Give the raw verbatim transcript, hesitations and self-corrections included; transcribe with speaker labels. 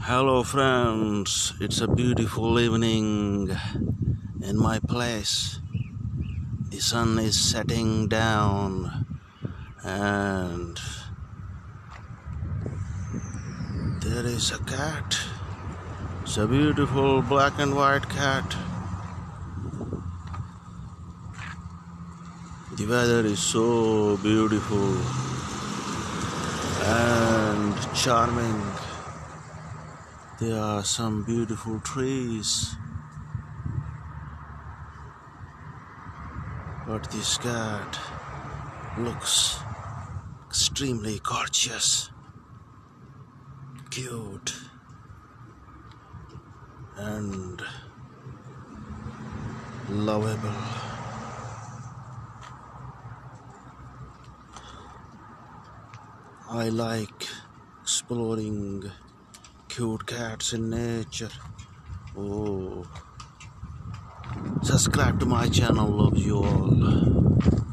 Speaker 1: Hello, friends. It's a beautiful evening in my place. The sun is setting down, and there is a cat. It's a beautiful black and white cat. The weather is so beautiful and charming. There are some beautiful trees, but this cat looks extremely gorgeous, cute, and lovable. I like exploring cute cats in nature. Oh, subscribe to my channel. Love you all.